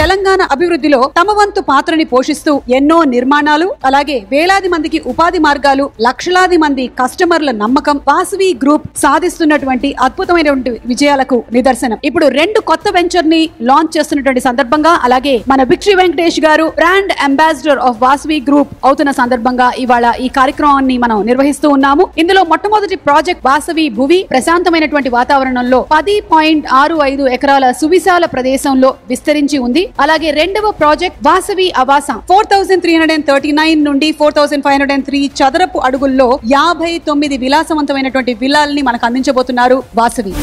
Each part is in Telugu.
తెలంగాణ అభివృద్ధిలో తమ వంతు పాత్రని పోషిస్తూ ఎన్నో నిర్మాణాలు, అలాగే వేలాది మందికి ఉపాధి మార్గాలు, లక్షలాది మంది కస్టమర్ల నమ్మకం వాసవి గ్రూప్ సాధిస్తున్నటువంటి అద్భుతమైనటువంటి విజయాలకు నిదర్శనం. ఇప్పుడు 2 కొత్త వెంచర్ ని లాంచ్ చేస్తున్నటువంటి సందర్భంగా, అలాగే మన victory Venkatesh garu brand ambassador of Vasavi group అవుతున్న సందర్భంగా ఇవాళ ఈ కార్యక్రమాన్ని మనం నిర్వహిస్తూ ఉన్నాము. ఇందులో మొట్టమొదటి ప్రాజెక్ట్ వాసవి భువి ప్రశాంతమైనటువంటి వాతావరణంలో 10.65 ఎకరాల సువిశాల ప్రదేశంలో విస్తరించి ఉంది. అలాగే రెండవ ప్రాజెక్ట్ వాసవి ఆవాస 4339 నుండి 4503 చదరపు అడుగుల్లో 59 విలాసవంతమైనటువంటి విల్లాల్ని మనకు అందించబోతున్నారు వాసవి.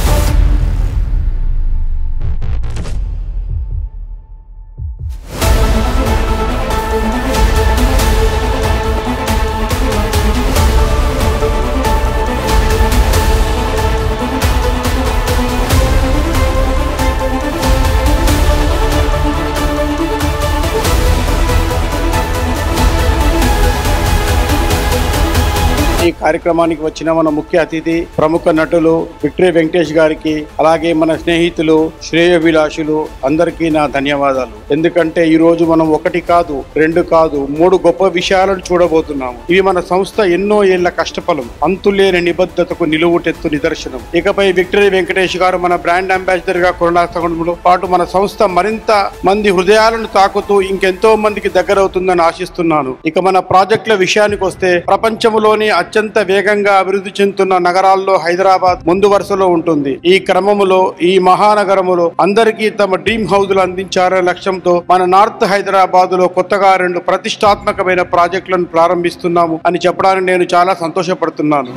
ఈ కార్యక్రమానికి వచ్చిన మన ముఖ్య అతిథి ప్రముఖ నటులు విక్టరీ వెంకటేష్ గారికి, అలాగే మన స్నేహితులు శ్రేయోభిలాషులు అందరికీ నా ధన్యవాదాలు. ఎందుకంటే ఈ రోజు మనం 1 కాదు 2 కాదు 3 గొప్ప విషయాలను చూడబోతున్నాము. ఇవి మన సంస్థ ఎన్నో ఏళ్ల కష్టఫలం, అంతులేని నిబద్ధతకు నిలువుటెత్తు నిదర్శనం. ఇకపై విక్టరీ వెంకటేష్ గారు మన బ్రాండ్ అంబాసిడర్ గా కొనసాగడంలో పాటు మన సంస్థ మరింత మంది హృదయాలను తాకుతూ ఇంకెంతో మందికి దగ్గరవుతుందని ఆశిస్తున్నాను. ఇక మన ప్రాజెక్టుల విషయానికి వస్తే, ప్రపంచంలోని అత్యంత వేగంగా అభివృద్ధి చెందుతున్న నగరాల్లో హైదరాబాద్ ముందు వరుసలో ఉంటుంది. ఈ క్రమములో ఈ మహానగరములో అందరికీ తమ డ్రీమ్ హౌస్లు అందించారనే లక్ష్యంతో మన నార్త్ హైదరాబాద్ లో కొత్తగా 2 ప్రతిష్టాత్మకమైన ప్రాజెక్టులను ప్రారంభిస్తున్నాము అని చెప్పడానికి నేను చాలా సంతోషపడుతున్నాను.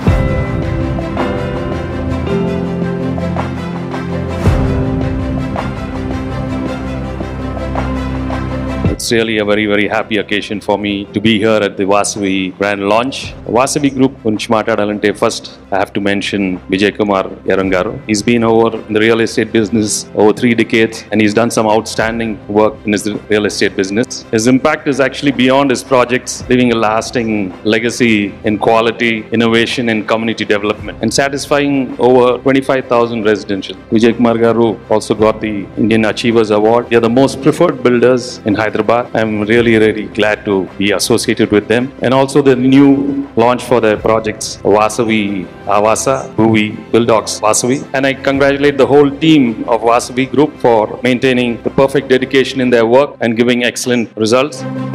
It's really a very happy occasion for me to be here at the Vasavi brand launch. Vasavi Group గురించి మాట్లాడాలంటే first I have to mention Vijay Kumar Yarangaru. He's been over in the real estate business over 3 decades and he's done some outstanding work in his real estate business. His impact is actually beyond his projects, leaving a lasting legacy in quality, innovation and community development and satisfying over 25,000 residential. Vijay Kumar Garu also got the Indian Achievers Award. They are the most preferred builders in Hyderabad. I'm really glad to be associated with them, and also the new launch for their projects Vasavi Avasa, Bhuvi, Builddocs Vasavi, and I congratulate the whole team of Vasavi Group for maintaining the perfect dedication in their work and giving excellent results.